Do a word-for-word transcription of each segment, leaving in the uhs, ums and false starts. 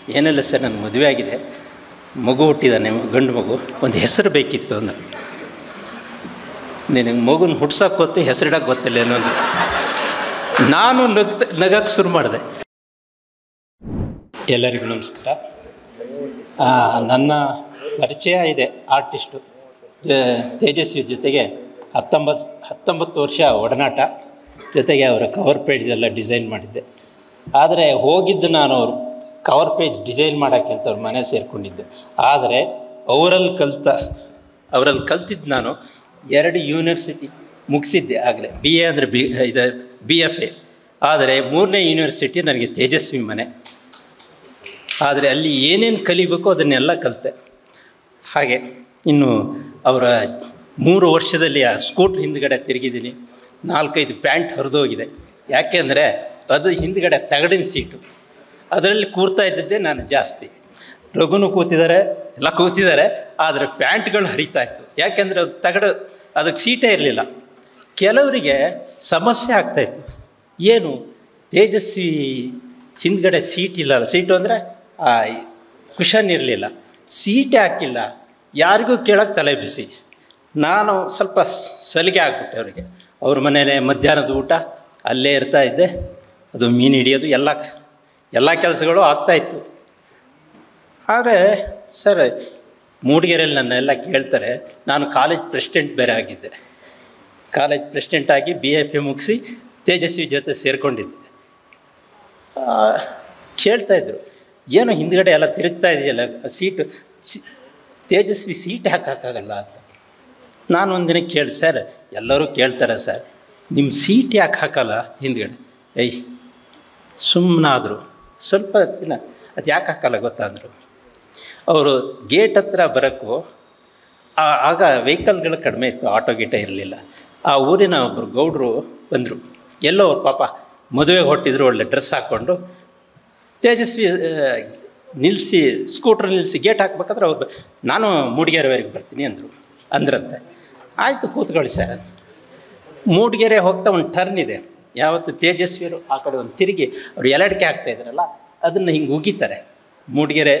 ಏನಿಲ್ಲ ಸರ್, ನನ್ನ ಮದುವೆ ಆಗಿದೆ, ಮಗು ಹುಟ್ಟಿದ್ದಾನೆ, ಗಂಡು ಮಗು, ಒಂದು ಹೆಸರು ಬೇಕಿತ್ತು ಅಂದ. ನಿನಗೆ ಮಗುನ ಹುಟ್ಸೋಕೆ ಗೊತ್ತು, ಹೆಸರಿಡೋಕೆ ಗೊತ್ತಿಲ್ಲ ಏನೋ ಅಂದರು. ನಾನು ನಗ್ ನಗಕ್ಕೆ ಶುರು ಮಾಡಿದೆ. ಎಲ್ಲರಿಗೂ ನಮಸ್ಕಾರ. ನನ್ನ ಪರಿಚಯ ಇದೆ ಆರ್ಟಿಸ್ಟು ತೇಜಸ್ವಿ ಜೊತೆಗೆ ಹತ್ತೊಂಬತ್ತು ಹತ್ತೊಂಬತ್ತು ವರ್ಷ ಒಡನಾಟ, ಜೊತೆಗೆ ಅವರ ಕವರ್ ಪೇಜ್ ಎಲ್ಲ ಡಿಸೈನ್ ಮಾಡಿದ್ದೆ. ಆದರೆ ಹೋಗಿದ್ದು ನಾನು ಅವರು ಕವರ್ ಪೇಜ್ ಡಿಸೈನ್ ಮಾಡೋಕ್ಕೆ ಅಂತ ಅವ್ರ ಮನೆ ಸೇರಿಕೊಂಡಿದ್ದೆ. ಆದರೆ ಅವರಲ್ಲಿ ಕಲಿತ ಅವರಲ್ಲಿ ಕಲ್ತಿದ್ದು ನಾನು ಎರಡು ಯೂನಿವರ್ಸಿಟಿ ಮುಗಿಸಿದ್ದೆ ಆಗಲೇ. ಬಿ ಎ ಅಂದರೆ ಬಿ ಇದು ಬಿ ಎಫ್ ಎ. ಆದರೆ ಮೂರನೇ ಯೂನಿವರ್ಸಿಟಿ ನನಗೆ ತೇಜಸ್ವಿ ಮನೆ. ಆದರೆ ಅಲ್ಲಿ ಏನೇನು ಕಲಿಬೇಕು ಅದನ್ನೆಲ್ಲ ಕಲಿತೆ. ಹಾಗೆ ಇನ್ನು ಅವರ ಮೂರು ವರ್ಷದಲ್ಲಿ ಆ ಸ್ಕೂಟ್ರ್ ಹಿಂದ್ಗಡೆ ತಿರುಗಿದ್ದೀನಿ. ನಾಲ್ಕೈದು ಪ್ಯಾಂಟ್ ಹರಿದೋಗಿದೆ. ಯಾಕೆಂದರೆ ಅದು ಹಿಂದ್ಗಡೆ ತಗಡಿನ ಸೀಟು, ಅದರಲ್ಲಿ ಕೂರ್ತಾ ಇದ್ದಿದ್ದೆ ನಾನು ಜಾಸ್ತಿ. ರಘುನು ಕೂತಿದ್ದಾರೆ, ಎಲ್ಲ ಕೂತಿದ್ದಾರೆ, ಆದರೆ ಪ್ಯಾಂಟ್ಗಳು ಹರಿತಾ ಇತ್ತು. ಯಾಕೆಂದರೆ ಅದು ತಗಡು, ಅದಕ್ಕೆ ಸೀಟೇ ಇರಲಿಲ್ಲ. ಕೆಲವರಿಗೆ ಸಮಸ್ಯೆ ಆಗ್ತಾಯಿತ್ತು. ಏನು ತೇಜಸ್ವಿ ಹಿಂದ್ಗಡೆ ಸೀಟ್ ಇಲ್ಲ, ಸೀಟು ಅಂದರೆ ಕುಷನ್ ಇರಲಿಲ್ಲ, ಸೀಟೇ ಹಾಕಿಲ್ಲ, ಯಾರಿಗೂ ಕೇಳೋಕ್ಕೆ ತಲೆ ಬಿಸಿ. ನಾನು ಸ್ವಲ್ಪ ಸಲಿಗೆ ಆಗಿಬಿಟ್ಟೆ ಅವರಿಗೆ. ಅವ್ರ ಮನೇಲೆ ಮಧ್ಯಾಹ್ನದ ಊಟ ಅಲ್ಲೇ ಇರ್ತಾ ಇದ್ದೆ. ಅದು ಮೀನು ಹಿಡಿಯೋದು ಎಲ್ಲ ಎಲ್ಲ ಕೆಲಸಗಳು ಆಗ್ತಾಯಿತ್ತು. ಆದರೆ ಸರ್, ಮೂಡಿಗೆರೆಯಲ್ಲಿ ನನ್ನೆಲ್ಲ ಕೇಳ್ತಾರೆ. ನಾನು ಕಾಲೇಜ್ ಪ್ರೆಸಿಡೆಂಟ್ ಬೇರೆ ಆಗಿದ್ದೆ. ಕಾಲೇಜ್ ಪ್ರೆಸಿಡೆಂಟ್ ಆಗಿ ಬಿ ಎಫ್ ಎ ಮುಗಿಸಿ ತೇಜಸ್ವಿ ಜೊತೆ ಸೇರಿಕೊಂಡಿದ್ದೆ. ಕೇಳ್ತಾಯಿದ್ರು, ಏನೋ ಹಿಂದ್ಗಡೆ ಎಲ್ಲ ತಿರುಗ್ತಾ ಇದೆಯಲ್ಲ ಸೀಟು, ಸಿ ತೇಜಸ್ವಿ ಸೀಟ್ ಹಾಕೋಕ್ಕಾಗಲ್ಲ ಅಂತ. ನಾನು ಒಂದಿನ ಕೇಳಿ, ಸರ್ ಎಲ್ಲರೂ ಕೇಳ್ತಾರೆ ಸರ್, ನಿಮ್ಮ ಸೀಟ್ ಯಾಕೆ ಹಾಕಲ್ಲ ಹಿಂದ್ಗಡೆ? ಏಯ್ ಸುಮ್ಮನಾದರು. ಸ್ವಲ್ಪ ದಿನ ಅದು ಯಾಕೆ ಹಾಕಲ್ಲ ಗೊತ್ತಾದರು. ಅವರು ಗೇಟ್ ಹತ್ರ ಬರೋಕ್ಕೂ ಆಗ ವೆಹಿಕಲ್ಗಳು ಕಡಿಮೆ ಇತ್ತು, ಆಟೋ ಗೀಟ ಇರಲಿಲ್ಲ. ಆ ಊರಿನ ಒಬ್ಬರು ಗೌಡರು ಬಂದರು. ಎಲ್ಲೋ ಅವ್ರ ಪಾಪ ಮದುವೆಗೆ ಹೊಟ್ಟಿದ್ರು, ಒಳ್ಳೆ ಡ್ರೆಸ್ ಹಾಕ್ಕೊಂಡು. ತೇಜಸ್ವಿ ನಿಲ್ಲಿಸಿ ಸ್ಕೂಟ್ರ್ ನಿಲ್ಲಿಸಿ ಗೇಟ್ ಹಾಕ್ಬೇಕಾದ್ರೆ ಅವ್ರು, ನಾನು ಮೂಡಿಗೆರೆವರೆಗೆ ಬರ್ತೀನಿ ಅಂದರು ಅಂದ್ರಂತೆ. ಆಯಿತು ಕೂತ್ಕೊಳ್ಳಿ ಸರ್. ಮೂಡಿಗೆರೆ ಹೋಗ್ತಾ ಒಂದು ಟರ್ನ್ ಇದೆ. ಯಾವತ್ತು ತೇಜಸ್ವಿಯರು ಆ ಕಡೆ ಒಂದು ತಿರುಗಿ ಅವ್ರು ಎಲಡಿಕೆ ಹಾಕ್ತಾಯಿದ್ರಲ್ಲ, ಅದನ್ನು ಹಿಂಗೆ ಉಗಿತಾರೆ. ಮೂಡಿಗೆರೆ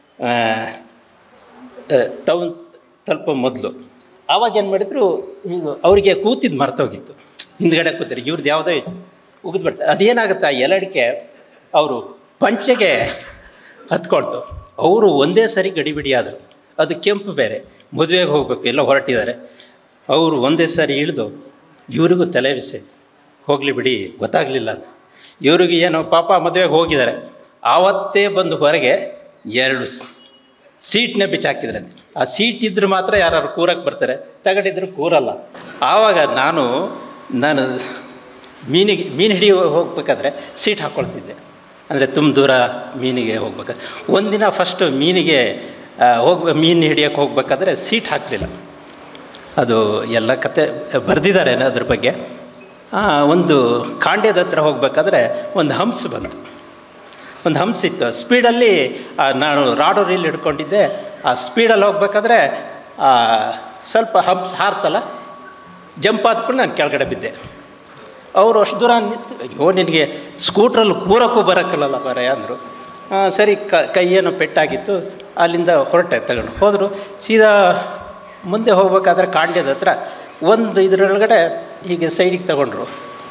ಟೌನ್ ತಲುಪೋ ಮೊದಲು ಆವಾಗ ಏನು ಮಾಡಿದ್ರು, ಈಗ ಅವರಿಗೆ ಕೂತಿದ್ದು ಮರ್ತೋಗಿತ್ತು. ಹಿಂದ್ಗಡೆ ಕೂತಾರೆ, ಇವ್ರದ್ದು ಯಾವುದೋ ಉಗಿದು ಬಿಡ್ತಾರೆ. ಅದೇನಾಗುತ್ತೆ, ಆ ಎಲಡಿಕೆ ಅವರು ಪಂಚೆಗೆ ಹತ್ಕೊಳ್ತು. ಅವರು ಒಂದೇ ಸರಿ ಗಡಿಬಿಡಿ ಆದರು. ಅದು ಕೆಂಪು ಬೇರೆ, ಮದುವೆಗೆ ಹೋಗಬೇಕು, ಎಲ್ಲ ಹೊರಟಿದ್ದಾರೆ. ಅವರು ಒಂದೇ ಸಾರಿ ಇಳಿದು ಇವ್ರಿಗೂ ತಲೆ ಬಿಸಿತ್ತು. ಹೋಗಲಿ ಬಿಡಿ, ಗೊತ್ತಾಗಲಿಲ್ಲ ಅಂತ. ಇವ್ರಿಗೆ ಏನೋ ಪಾಪ ಮದುವೆಗೆ ಹೋಗಿದ್ದಾರೆ. ಆವತ್ತೇ ಬಂದು ಹೊರಗೆ ಎರಡು ಸೀಟ್ನೇ ಬಿಚ್ಚಾಕಿದ್ರಂತೆ. ಆ ಸೀಟ್ ಇದ್ದರೆ ಮಾತ್ರ ಯಾರು ಕೂರಕ್ಕೆ ಬರ್ತಾರೆ, ತಗಡಿದ್ರು ಕೂರಲ್ಲ. ಆವಾಗ ನಾನು ನಾನು ಮೀನಿಗೆ ಮೀನು ಹಿಡಿಯೋ ಹೋಗ್ಬೇಕಾದ್ರೆ ಸೀಟ್ ಹಾಕ್ಕೊಳ್ತಿದ್ದೆ. ಅಂದರೆ ತುಂಬ ದೂರ ಮೀನಿಗೆ ಹೋಗ್ಬೇಕಾದ್ರೆ ಒಂದಿನ ಫಸ್ಟು ಮೀನಿಗೆ ಹೋಗಿ ಮೀನು ಹಿಡಿಯೋಕ್ಕೆ ಹೋಗ್ಬೇಕಾದ್ರೆ ಸೀಟ್ ಹಾಕಲಿಲ್ಲ. ಅದು ಎಲ್ಲ ಕತೆ ಬರೆದಿದ್ದಾರೆ ಅದ್ರ ಬಗ್ಗೆ. ಒಂದು ಕಾಂಡ್ಯದ ಹತ್ರ ಹೋಗಬೇಕಾದ್ರೆ ಒಂದು ಹಂಸ ಬಂತು. ಒಂದು ಹಂಸ ಇತ್ತು. ಸ್ಪೀಡಲ್ಲಿ ನಾನು ರಾಡೋ ರೀಲ್ ಹಿಡ್ಕೊಂಡಿದ್ದೆ. ಆ ಸ್ಪೀಡಲ್ಲಿ ಹೋಗ್ಬೇಕಾದ್ರೆ ಸ್ವಲ್ಪ ಹಂಸ ಹಾರ್ತಲ್ಲ, ಜಂಪ್ ಆದ್ಕೊಂಡು ನಾನು ಕೆಳಗಡೆ ಬಿದ್ದೆ. ಅವರು ಅಷ್ಟು ದೂರ ನಿಂತು, ಅಯ್ಯೋ ನಿನಗೆ ಸ್ಕೂಟ್ರಲ್ಲಿ ಕೂರಕ್ಕೂ ಬರೋಕ್ಕಲ್ಲ ಬರ ಅಂದರು. ಸರಿ, ಕ ಕೈಯೇನೋ ಪೆಟ್ಟಾಗಿತ್ತು. ಅಲ್ಲಿಂದ ಹೊರಟೆ, ತಗೊಂಡು ಹೋದರು. ಸೀದಾ ಮುಂದೆ ಹೋಗ್ಬೇಕಾದ್ರೆ ಕಾಂಡ್ಯದ ಹತ್ರ ಒಂದು ಇದರೊಳಗಡೆ ಹೀಗೆ ಸೈಡಿಗೆ ತಗೊಂಡ್ರು.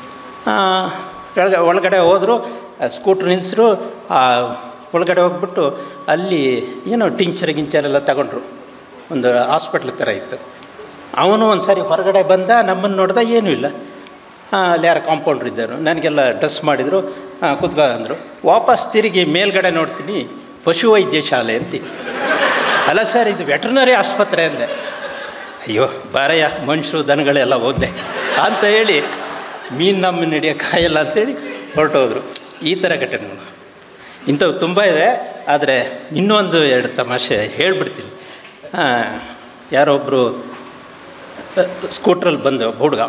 ಒಳಗಡೆ ಒಳಗಡೆ ಹೋದರು, ಸ್ಕೂಟ್ರ್ ನಿಲ್ಲಿಸಿದ್ರು. ಒಳಗಡೆ ಹೋಗ್ಬಿಟ್ಟು ಅಲ್ಲಿ ಏನೋ ಟಿಂಚರ್ ಗಿಂಚರೆಲ್ಲ ತಗೊಂಡ್ರು. ಒಂದು ಹಾಸ್ಪಿಟ್ಲ್ ಥರ ಇತ್ತು. ಅವನು ಒಂದು ಸಾರಿ ಹೊರಗಡೆ ಬಂದ, ನಮ್ಮನ್ನು ನೋಡ್ದ, ಏನೂ ಇಲ್ಲ. ಅಲ್ಲಿ ಯಾರು ಕಾಂಪೌಂಡ್ರ್ ಇದ್ದರು, ನನಗೆಲ್ಲ ಡ್ರೆಸ್ ಮಾಡಿದರು. ಕೂತ್ಕೊ ಅಂದರು. ವಾಪಸ್ ತಿರುಗಿ ಮೇಲ್ಗಡೆ ನೋಡ್ತೀನಿ, ಪಶುವೈದ್ಯ ಶಾಲೆ ಅಂತ. ಅಲ್ಲ ಸರ್, ಇದು ವೆಟ್ರನರಿ ಆಸ್ಪತ್ರೆ ಅಂದೆ. ಅಯ್ಯೋ ಬಾರಯ್ಯ, ಮನುಷ್ಯರು ದನಗಳೆಲ್ಲ ಹೋದೆ ಅಂತ ಹೇಳಿ, ಮೀನು ನಮ್ಮನ್ನು ಹಿಡಿಯೋಕ್ಕಾಗಲ್ಲ ಅಂತೇಳಿ ಹೊರಟೋದ್ರು. ಈ ಥರ ಘಟನೆಗಳು ಇಂಥವು ತುಂಬ ಇದೆ. ಆದರೆ ಇನ್ನೊಂದು ಎರಡು ತಮಾಷೆ ಹೇಳ್ಬಿಡ್ತೀನಿ. ಯಾರೊಬ್ಬರು ಸ್ಕೂಟ್ರಲ್ಲಿ ಬಂದು ಹುಡುಗ,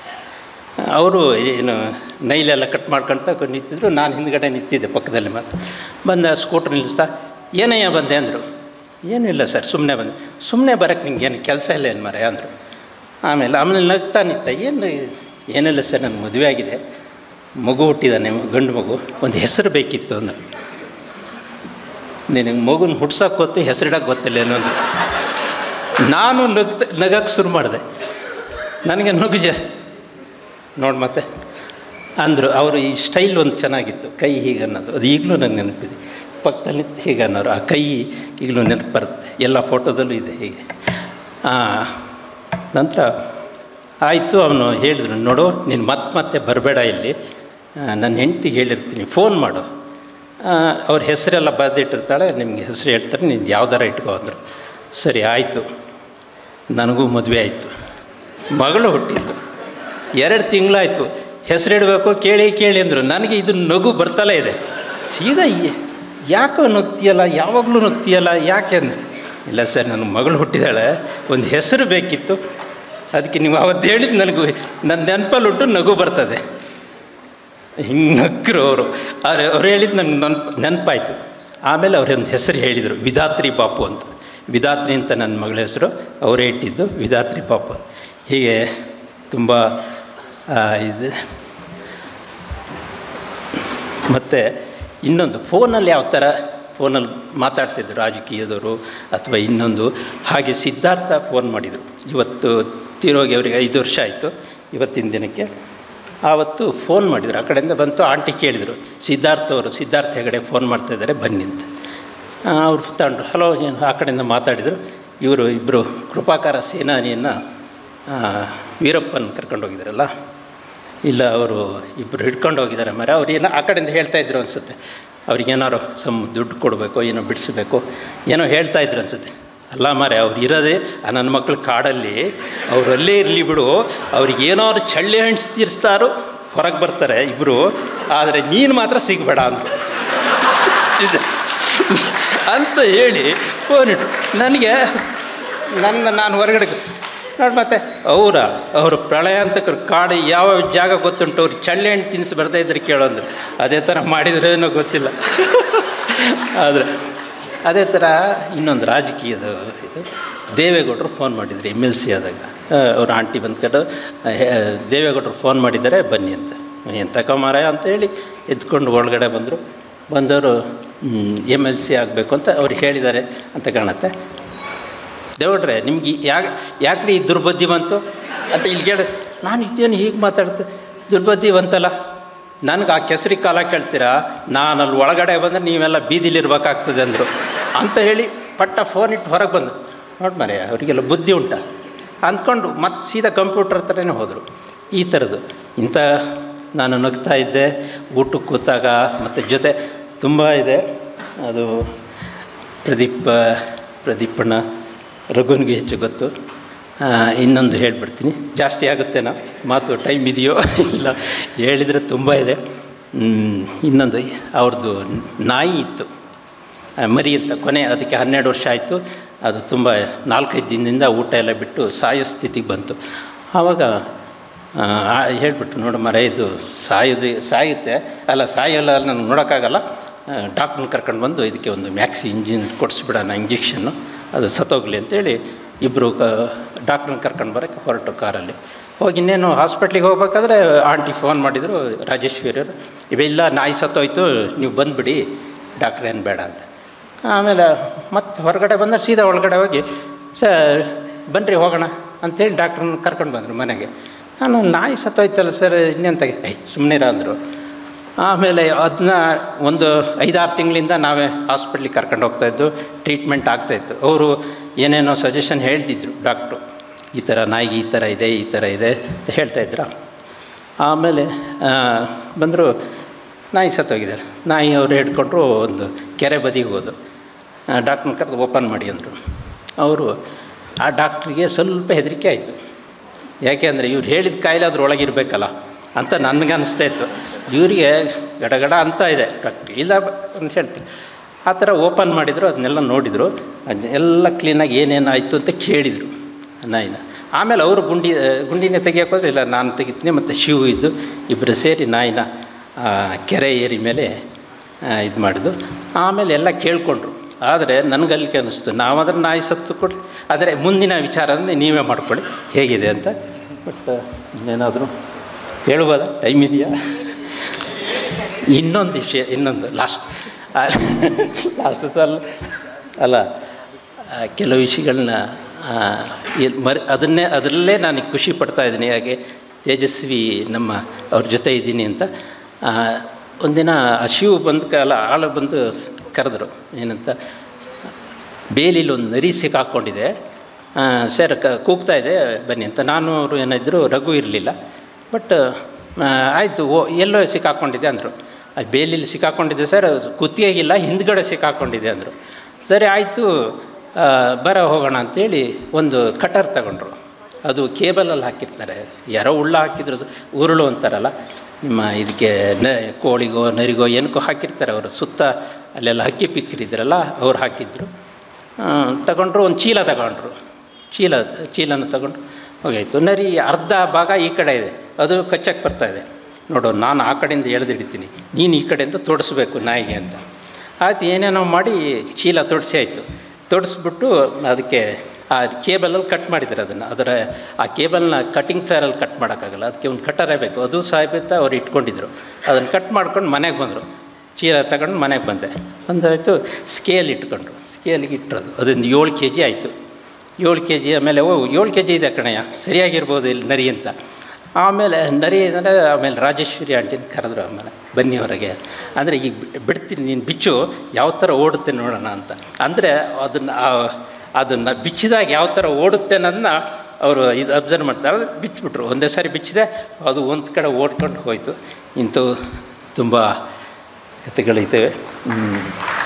ಅವರು ಏನು ನೈಲೆಲ್ಲ ಕಟ್ ಮಾಡ್ಕೊಳ್ತಾ ನಿಂತಿದ್ರು. ನಾನು ಹಿಂದ್ಗಡೆ ನಿಂತಿದ್ದೆ ಪಕ್ಕದಲ್ಲಿ. ಮಾತ್ರ ಬಂದ ಸ್ಕೂಟ್ರ್ ನಿಲ್ಲಿಸ್ತಾ, ಏನಯ್ಯ ಬಂದೆ ಅಂದರು. ಏನೂ ಇಲ್ಲ ಸರ್, ಸುಮ್ಮನೆ ಬಂದೆ. ಸುಮ್ಮನೆ ಬರೋಕ್ಕೆ ನಿಂಗೆ ಏನು ಕೆಲಸ ಇಲ್ಲ ಏನು ಮರೆ ಅಂದರು. ಆಮೇಲೆ ಆಮೇಲೆ ನಗ್ತಾ ನಿಂತ, ಏನು ಏನಿಲ್ಲ ಸರ್, ನನ್ನ ಮದುವೆ ಆಗಿದೆ, ಮಗು ಹುಟ್ಟಿದ್ದಾನೆ, ಗಂಡು ಮಗು, ಒಂದು ಹೆಸರು ಬೇಕಿತ್ತು ಅಂದರು. ನಿನಗೆ ಮಗುನ ಹುಡ್ಸೋಕೆ ಗೊತ್ತು, ಹೆಸರಿಡೋಕೆ ಗೊತ್ತಿಲ್ಲ ಅನ್ನೋದು. ನಾನು ನಗ್ ನಗಕ್ಕೆ ಶುರು ಮಾಡಿದೆ. ನನಗೆ ನಗು ಜಾಸ್ತಿ ನೋಡಿ ಮತ್ತೆ ಅಂದರು. ಅವರು ಈ ಸ್ಟೈಲ್ ಒಂದು ಚೆನ್ನಾಗಿತ್ತು, ಕೈ ಹೀಗೆ ಅನ್ನೋದು, ಅದು ಈಗಲೂ ನನಗೆ ನೆನಪಿದೆ. ಪಕ್ಕದಲ್ಲಿ ಹೀಗೆ ಅನ್ನೋರು, ಆ ಕೈ ಈಗಲೂ ನೆನಪು ಬರುತ್ತೆ, ಎಲ್ಲ ಫೋಟೋದಲ್ಲೂ ಇದೆ ಹೀಗೆ. ನಂತರ ಆಯಿತು, ಅವನು ಹೇಳಿದ್ರು, ನೋಡು ನೀನು ಮತ್ತೆ ಮತ್ತೆ ಬರಬೇಡ ಇಲ್ಲಿ, ನನ್ನ ಹೆಂಡ್ತಿಗೆ ಹೇಳಿರ್ತೀನಿ, ಫೋನ್ ಮಾಡು, ಅವ್ರ ಹೆಸರೆಲ್ಲ ಬರೆದಿಟ್ಟಿರ್ತಾಳೆ, ನಿಮಗೆ ಹೆಸರು ಹೇಳ್ತಾರೆ, ನೀನು ಯಾವ್ದಾರ ಇಟ್ಕೋ ಅಂದರು. ಸರಿ ಆಯಿತು. ನನಗೂ ಮದುವೆ ಆಯಿತು, ಮಗಳು ಹುಟ್ಟಿದ್ದು, ಎರಡು ತಿಂಗಳಾಯಿತು. ಹೆಸರಿಡಬೇಕು ಕೇಳಿ ಕೇಳಿ ಅಂದರು. ನನಗೆ ಇದು ನಗು ಬರ್ತಲೇ ಇದೆ. ಸೀದಾ ಯಾಕೋ ನಗ್ತೀಯಲ್ಲ, ಯಾವಾಗಲೂ ನಗ್ತೀಯಲ್ಲ, ಯಾಕೆ ಅಂದೆ. ಇಲ್ಲ ಸರ್, ನನ್ನ ಮಗಳು ಹುಟ್ಟಿದಾಳೆ, ಒಂದು ಹೆಸರು ಬೇಕಿತ್ತು, ಅದಕ್ಕೆ ನೀವು ಅವತ್ತು ಹೇಳಿದ್ದು ನನಗೂ ನನ್ನ ನೆನಪಲ್ಲುಂಟು, ನಗು ಬರ್ತದೆ. ಹಿಂಗೆ ನಕ್ಕರು ಅವರು. ಅವ್ರು ಅವ್ರು ಹೇಳಿದ್ದು ನನಗೆ ನೆನಪು ನೆನಪಾಯಿತು. ಆಮೇಲೆ ಅವ್ರೊಂದು ಹೆಸರು ಹೇಳಿದರು, ವಿಧಾತ್ರಿ ಬಾಪು ಅಂತ. ವಿಧಾತ್ರಿ ಅಂತ ನನ್ನ ಮಗಳ ಹೆಸರು, ಅವರೇ ಇಟ್ಟಿದ್ದು ವಿಧಾತ್ರಿ ಬಾಪು ಅಂತ. ಹೀಗೆ ತುಂಬ ಇದು. ಮತ್ತು ಇನ್ನೊಂದು, ಫೋನಲ್ಲಿ ಯಾವ ಥರ ಫೋನಲ್ಲಿ ಮಾತಾಡ್ತಿದ್ರು ರಾಜಕೀಯದವರು ಅಥವಾ ಇನ್ನೊಂದು, ಹಾಗೆ ಸಿದ್ಧಾರ್ಥ ಫೋನ್ ಮಾಡಿದರು. ಇವತ್ತು ತೀರೋಗಿ ಅವರಿಗೆ ಐದು ವರ್ಷ ಆಯಿತು ಇವತ್ತಿನ ದಿನಕ್ಕೆ. ಆವತ್ತು ಫೋನ್ ಮಾಡಿದರು, ಆ ಕಡೆಯಿಂದ ಬಂತು. ಆಂಟಿ ಕೇಳಿದರು, ಸಿದ್ಧಾರ್ಥ ಅವರು, ಸಿದ್ಧಾರ್ಥ ಹೆಗಡೆ ಫೋನ್ ಮಾಡ್ತಾಯಿದ್ದಾರೆ ಬನ್ನಿ ಅಂತ. ಅವ್ರು ತಗೊಂಡ್ರು, ಹಲೋ ಏನು, ಆ ಕಡೆಯಿಂದ ಮಾತಾಡಿದರು. ಇವರು ಇಬ್ಬರು ಕೃಪಾಕಾರ ಸೇನಾನಿಯನ್ನು ವೀರಪ್ಪನ ಕರ್ಕೊಂಡೋಗಿದ್ದಾರಲ್ಲ, ಇಲ್ಲ ಅವರು ಇಬ್ಬರು ಹಿಡ್ಕೊಂಡು ಹೋಗಿದ್ದಾರೆ ಮರ. ಅವ್ರು ಏನೋ ಆ ಕಡೆಯಿಂದ ಹೇಳ್ತಾಯಿದ್ರು ಅನಿಸುತ್ತೆ, ಅವ್ರಿಗೇನಾರು ಸಮ್ ದುಡ್ಡು ಕೊಡಬೇಕು, ಏನೋ ಬಿಡಿಸ್ಬೇಕು, ಏನೋ ಹೇಳ್ತಾಯಿದ್ರು ಅನಿಸುತ್ತೆ. ಅಲ್ಲ ಮಾರೆ, ಅವ್ರು ಇರೋದೇ ನನ್ನ ಮಕ್ಕಳು ಕಾಡಲ್ಲಿ, ಅವ್ರು ಅಲ್ಲೇ ಇರಲಿ ಬಿಡು, ಅವ್ರಿಗೆ ಏನಾದ್ರು ಚಳ್ಳೆ ಹಣ್ಣು ತೀರಿಸ್ತಾರೋ ಹೊರಗೆ ಬರ್ತಾರೆ ಇಬ್ಬರು, ಆದರೆ ನೀನು ಮಾತ್ರ ಸಿಗಬೇಡ ಅಂದರು ಅಂತ ಹೇಳಿ ಫೋನಿಟ್ಟು ನನಗೆ ನನ್ನ ನಾನು ಹೊರಗಡೆ ನೋಡಿ. ಮತ್ತೆ ಅವರ ಅವರು ಪ್ರಳಯಾಂತಕರು ಕಾಡು ಯಾವ ಜಾಗ ಗೊತ್ತುಂಟು, ಅವ್ರು ಚಳ್ಳೆ ಹಣ್ಣು ತಿನ್ನಿಸಿ ಬರ್ತಾ ಇದ್ರೆ ಕೇಳೋಂದ್ರು. ಅದೇ ಥರ ಮಾಡಿದ್ರೇನೋ ಗೊತ್ತಿಲ್ಲ. ಆದರೆ ಅದೇ ಥರ ಇನ್ನೊಂದು ರಾಜಕೀಯದ ಇದು, ದೇವೇಗೌಡರು ಫೋನ್ ಮಾಡಿದ್ರು ಎಮ್ ಎಲ್ ಸಿ ಆದಾಗ. ಅವ್ರ ಆಂಟಿ ಬಂದ್ಕೊಂಡು, ದೇವೇಗೌಡರು ಫೋನ್ ಮಾಡಿದ್ದಾರೆ ಬನ್ನಿ ಅಂತ. ಎಂತ ಕಮಾರಾಯ ಅಂತ ಹೇಳಿ ಎದ್ಕೊಂಡು ಒಳಗಡೆ ಬಂದರು. ಬಂದವರು ಎಮ್ ಎಲ್ ಸಿ ಆಗಬೇಕು ಅಂತ ಅವ್ರು ಹೇಳಿದ್ದಾರೆ ಅಂತ ಕಾಣುತ್ತೆ. ದೇವಡ್ರೆ ನಿಮ್ಗೆ ಯಾಕೆ ಯಾಕ್ರಿ ಈ ದುರ್ಬುದ್ಧಿ ಬಂತು ಅಂತ ಇಲ್ಲಿ ಕೇಳಿ, ನಾನು ಇದೇನು ಹೀಗೆ ಮಾತಾಡ್ತೆ, ದುರ್ಬುದ್ಧಿ ಬಂತಲ್ಲ, ನನಗೆ ಆ ಕೆಸರಿ ಕಾಲ ಕೇಳ್ತೀರಾ, ನಾನು ಅಲ್ಲಿ ಒಳಗಡೆ ಬಂದರೆ ನೀವೆಲ್ಲ ಬೀದಿಲಿರ್ಬೇಕಾಗ್ತದೆ ಅಂದರು ಅಂತ ಹೇಳಿ ಪಟ್ಟ ಫೋನ್ ಇಟ್ಟು ಹೊರಗೆ ಬಂದು, ನೋಡಿ ಮರೆ ಅವರಿಗೆಲ್ಲ ಬುದ್ಧಿ ಉಂಟ ಅಂದ್ಕೊಂಡು ಮತ್ತೆ ಸೀದಾ ಕಂಪ್ಯೂಟರ್ ಹತ್ರನೇ ಹೋದರು. ಈ ಥರದ್ದು ಇಂಥ ನಾನು ನಗ್ತಾ ಇದ್ದೆ ಊಟಕ್ಕೆ ಕೂತಾಗ. ಮತ್ತು ಜೊತೆ ತುಂಬ ಇದೆ, ಅದು ಪ್ರದೀಪ ಪ್ರದೀಪಣ್ಣ ರಘುನಿಗೆ ಹೆಚ್ಚು ಗೊತ್ತು. ಇನ್ನೊಂದು ಹೇಳಿಬಿಡ್ತೀನಿ, ಜಾಸ್ತಿ ಆಗುತ್ತೇನೋ ಮಾತು, ಟೈಮ್ ಇದೆಯೋ ಇಲ್ಲ, ಹೇಳಿದರೆ ತುಂಬ ಇದೆ. ಇನ್ನೊಂದು ಅವ್ರದ್ದು ನಾಯಿ ಇತ್ತು ಮರಿ ಅಂತ, ಕೊನೆ ಅದಕ್ಕೆ ಹನ್ನೆರಡು ವರ್ಷ ಆಯಿತು. ಅದು ತುಂಬ ನಾಲ್ಕೈದು ದಿನದಿಂದ ಊಟ ಎಲ್ಲ ಬಿಟ್ಟು ಸಾಯೋ ಸ್ಥಿತಿಗೆ ಬಂತು. ಆವಾಗ ಹೇಳಿಬಿಟ್ಟು, ನೋಡು ಮರ ಇದು ಸಾಯೋದು ಸಾಯುತ್ತೆ ಅಲ್ಲ ಸಾಯೋಲ್ಲ ನನಗೆ ನೋಡೋಕ್ಕಾಗಲ್ಲ, ಡಾಕ್ಟ್ರನ್ನ ಕರ್ಕೊಂಡು ಬಂದು ಇದಕ್ಕೆ ಒಂದು ಮ್ಯಾಕ್ಸಿ ಇಂಜಿನ್ ಕೊಡಿಸ್ಬಿಡೋಣ ಇಂಜೆಕ್ಷನ್ನು, ಅದು ಸತ್ತೋಗಲಿ ಅಂತೇಳಿ ಇಬ್ಬರು ಕ ಡಾಕ್ಟ್ರನ್ನ ಕರ್ಕೊಂಡು ಬರೋಕ್ಕೆ ಹೊರಟು ಕಾರಲ್ಲಿ. ಹೋಗಿ ಇನ್ನೇನು ಹಾಸ್ಪಿಟ್ಲಿಗೆ ಹೋಗ್ಬೇಕಾದ್ರೆ ಆಂಟಿ ಫೋನ್ ಮಾಡಿದರು ರಾಜೇಶ್ವರಿಯವರು, ಇವೆಲ್ಲ ನಾಯಿ ಸತ್ತೋಯ್ತು ನೀವು ಬಂದುಬಿಡಿ ಡಾಕ್ಟ್ರ್ ಏನು ಬೇಡ ಅಂತ. ಆಮೇಲೆ ಮತ್ತೆ ಹೊರಗಡೆ ಬಂದರೆ ಸೀದಾ ಒಳಗಡೆ ಹೋಗಿ ಸ ಬನ್ನಿರಿ ಹೋಗೋಣ ಅಂಥೇಳಿ ಡಾಕ್ಟ್ರನ್ನ ಕರ್ಕೊಂಡು ಬಂದರು ಮನೆಗೆ. ನಾನು ನಾಯಿ ಸತ್ತೋಯ್ತಲ್ಲ ಸರ್ ಇನ್ನೆಂತಾಗೆ, ಐ ಸುಮ್ಮನಿರ ಅಂದರು. ಆಮೇಲೆ ಅದನ್ನ ಒಂದು ಐದಾರು ತಿಂಗಳಿಂದ ನಾವೇ ಹಾಸ್ಪಿಟ್ಲಿಗೆ ಕರ್ಕೊಂಡು ಹೋಗ್ತಾಯಿದ್ದು, ಟ್ರೀಟ್ಮೆಂಟ್ ಆಗ್ತಾಯಿತ್ತು. ಅವರು ಏನೇನೋ ಸಜೆಷನ್ ಹೇಳ್ತಿದ್ರು ಡಾಕ್ಟ್ರು, ಈ ಥರ ನಾಯಿಗೆ ಈ ಥರ ಇದೆ ಈ ಥರ ಇದೆ ಅಂತ ಹೇಳ್ತಾಯಿದ್ರು. ಆಮೇಲೆ ಬಂದರು, ನಾಯಿ ಸತ್ತೋಗಿದ್ದಾರೆ. ನಾಯಿ ಅವರು ಹಿಡ್ಕೊಂಡ್ರು ಒಂದು ಕೆರೆ ಬದಿಗೆ ಹೋದು, ಡಾಕ್ಟ್ರನ್ನ ಕರೆದು ಓಪನ್ ಮಾಡಿ ಅಂದರು. ಅವರು ಆ ಡಾಕ್ಟ್ರಿಗೆ ಸ್ವಲ್ಪ ಹೆದರಿಕೆ ಆಯಿತು. ಯಾಕೆ ಅಂದರೆ ಇವ್ರು ಹೇಳಿದ ಕಾಯಿಲೆ ಅದ್ರ ಒಳಗಿರಬೇಕಲ್ಲ ಅಂತ ನನಗೆ ಅನಿಸ್ತಾ ಇತ್ತು. ಇವರಿಗೆ ಗಡಗಡ ಅಂತ ಇದೆ ಡಾಕ್ಟ್ರಿ ಇಲ್ಲ ಅಂತ ಹೇಳ್ತೀವಿ. ಆ ಥರ ಓಪನ್ ಮಾಡಿದರು, ಅದನ್ನೆಲ್ಲ ನೋಡಿದರು, ಅದನ್ನೆಲ್ಲ ಕ್ಲೀನಾಗಿ ಏನೇನಾಯಿತು ಅಂತ ಕೇಳಿದರು ನಾಯಿನ. ಆಮೇಲೆ ಅವರು ಗುಂಡಿ ಗುಂಡಿನೇ ತೆಗಿಯೋಕೋದ್ರೆ, ಇಲ್ಲ ನಾನು ತೆಗಿತೀನಿ ಮತ್ತು ಶಿವು ಇದ್ದು ಇಬ್ಬರು ಸೇರಿ ನಾಯಿನ ಕೆರೆ ಏರಿ ಮೇಲೆ ಇದು ಮಾಡಿದ್ದು. ಆಮೇಲೆ ಎಲ್ಲ ಕೇಳಿಕೊಂಡ್ರು. ಆದರೆ ನನಗಲ್ಲಿಗೆ ಅನ್ನಿಸ್ತು, ನಾವಾದ್ರೆ ನಾಯಿ ಸತ್ತು ಕೊಡಿ, ಆದರೆ ಮುಂದಿನ ವಿಚಾರನೇ ನೀವೇ ಮಾಡ್ಕೊಳ್ಳಿ ಹೇಗಿದೆ ಅಂತ. ಬಟ್ ಇನ್ನೇನಾದರೂ ಹೇಳ್ಬೋದಾ, ಟೈಮ್ ಇದೆಯಾ? ಇನ್ನೊಂದು ವಿಷಯ, ಇನ್ನೊಂದು ಲಾಸ್ಟ್ ಲಾಸ್ಟ್ ಸಲ ಅಲ್ಲ ಕೆಲವು ವಿಷಯಗಳನ್ನ ಮರಿ ಅದನ್ನೇ ಅದರಲ್ಲೇ ನಾನು ಖುಷಿ ಪಡ್ತಾಯಿದ್ದೀನಿ. ಹಾಗೆ ತೇಜಸ್ವಿ ನಮ್ಮ ಅವ್ರ ಜೊತೆ ಇದ್ದೀನಿ ಅಂತ. ಒಂದಿನ ಆ ಶಿವ ಬಂದು ಕಾಲ ಆಳು ಬಂದು ಕರೆದ್ರು, ಏನಂತ, ಬೇಲಿಲಿ ಒಂದು ನರಿ ಸಿಕ್ಕಾಕ್ಕೊಂಡಿದೆ ಸರ್, ಕ ಕೂಗ್ತಾ ಇದೆ ಬನ್ನಿ ಅಂತ. ನಾನು ಅವರು ಏನಾದ್ರು ರಘು ಇರಲಿಲ್ಲ, ಬಟ್ ಆಯಿತು ಓ ಎಲ್ಲೋ ಸಿಕ್ಕಾಕ್ಕೊಂಡಿದೆ ಅಂದರು. ಅದು ಬೇಲಿಲಿ ಸಿಕ್ಕಾಕ್ಕೊಂಡಿದೆ ಸರ್, ಕುತ್ತಿಗೆಗಿಲ್ಲ ಹಿಂದ್ಗಡೆ ಸಿಕ್ಕಾಕ್ಕೊಂಡಿದೆ ಅಂದರು. ಸರಿ ಆಯಿತು ಬರ ಹೋಗೋಣ ಅಂಥೇಳಿ ಒಂದು ಕಟರ್ ತಗೊಂಡ್ರು. ಅದು ಕೇಬಲಲ್ಲಿ ಹಾಕಿರ್ತಾರೆ, ಯಾರೋ ಉಳ್ಳ ಹಾಕಿದ್ರು, ಉರುಳು ಅಂತಾರಲ್ಲ ನಿಮ್ಮ ಇದಕ್ಕೆ ನ ಕೋಳಿಗೋ ನರಿಗೋ ಏನಕ್ಕೋ ಹಾಕಿರ್ತಾರೆ ಅವರು, ಸುತ್ತ ಅಲ್ಲೆಲ್ಲ ಹಕ್ಕಿ ಪಿಕ್ಕಿರಿದ್ರಲ್ಲ ಅವ್ರು ಹಾಕಿದ್ರು. ತಗೊಂಡ್ರು, ಒಂದು ಚೀಲ ತಗೊಂಡ್ರು, ಚೀಲ ಚೀಲನ ತಗೊಂಡು ಹೋಗಾಯಿತು. ನರಿ ಅರ್ಧ ಭಾಗ ಈ ಕಡೆ ಇದೆ, ಅದು ಕಚ್ಚಕ್ಕೆ ಬರ್ತಾಯಿದೆ. ನೋಡು ನಾನು ಆ ಕಡೆಯಿಂದ ಎಳೆದಿಡ್ತೀನಿ, ನೀನು ಈ ಕಡೆಯಿಂದ ತೊಡಿಸ್ಬೇಕು ನಾಯಿಗೆ ಅಂತ. ಆಯ್ತು, ಏನೇನೋ ಮಾಡಿ ಚೀಲ ತೊಡಿಸಿ ಆಯಿತು. ತೊಡಿಸ್ಬಿಟ್ಟು ಅದಕ್ಕೆ ಆ ಕೇಬಲಲ್ಲಿ ಕಟ್ ಮಾಡಿದ್ದಾರೆ ಅದನ್ನು. ಅದರ ಆ ಕೇಬಲ್ನ ಕಟಿಂಗ್ ಫ್ಲೇರಲ್ಲಿ ಕಟ್ ಮಾಡೋಕ್ಕಾಗಲ್ಲ, ಅದಕ್ಕೆ ಒಂದು ಕಟ್ಟರೇ ಬೇಕು. ಅದು ಸಾಯ್ಬಿತ್ತ ಅವ್ರು ಇಟ್ಕೊಂಡಿದ್ರು. ಅದನ್ನು ಕಟ್ ಮಾಡ್ಕೊಂಡು ಮನೆಗೆ ಬಂದರು. ಚೀಲ ತಗೊಂಡು ಮನೆಗೆ ಬಂದೆ. ಒಂದಾಯಿತು, ಸ್ಕೇಲ್ ಇಟ್ಕೊಂಡ್ರು, ಸ್ಕೇಲಿಗೆ ಇಟ್ಟರು. ಅದೊಂದು ಏಳು ಕೆ ಜಿ ಆಯಿತು. ಏಳು ಕೆ ಜಿ ಆಮೇಲೆ ಓ ಏಳು ಕೆ ಜಿ ಇದೆ ಕಣಯ್ಯ, ಸರಿಯಾಗಿರ್ಬೋದು ಇಲ್ಲಿ ನರಿ ಅಂತ. ಆಮೇಲೆ ನರಿ ಅಂದರೆ ಆಮೇಲೆ ರಾಜೇಶ್ವರಿ ಆಂಟಿನ ಕರೆದ್ರು, ಆಮೇಲೆ ಬನ್ನಿ ಹೊರಗೆ. ಅಂದರೆ ಈಗ ಬಿಡ್ತೀನಿ, ನೀನು ಬಿಚ್ಚು, ಯಾವ ಥರ ಓಡುತ್ತೆ ನೋಡೋಣ ಅಂತ. ಅಂದರೆ ಅದನ್ನು ಅದನ್ನು ಬಿಚ್ಚಿದಾಗ ಯಾವ ಥರ ಓಡುತ್ತೆ ಅನ್ನೋದನ್ನ ಅವರು ಇದು ಅಬ್ಸರ್ವ್ ಮಾಡ್ತಾರೆ. ಬಿಚ್ಚಿಬಿಟ್ರು, ಒಂದೇ ಸಾರಿ ಬಿಚ್ಚಿದೆ, ಅದು ಒಂದು ಕಡೆ ಓಡ್ಕೊಂಡು ಹೋಯಿತು. ಇಂಥವು ತುಂಬ ಕಥೆಗಳಿದ್ದಾವೆ.